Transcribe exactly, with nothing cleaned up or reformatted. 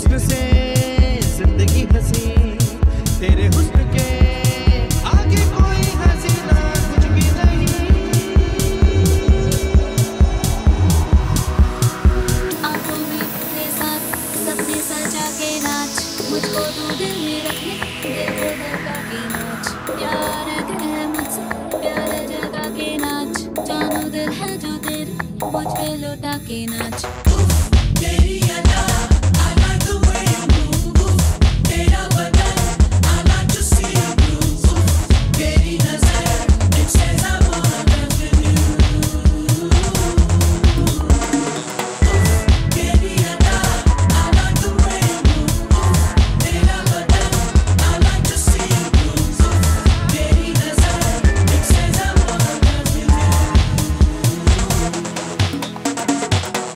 हुस्न से जिंदगी हंसी, तेरे हुस्न के आगे कोई हसीना कुछ भी नहीं। आंखों में तेरे साथ सपने सजा के नाच, मुझको तू दिल में रखने, दिल को धड़का के नाच। प्यार है मुझसे प्यार जगा के नाच, जानो दिल है जो तेरे मुझ पे लौटा के नाच। तेरी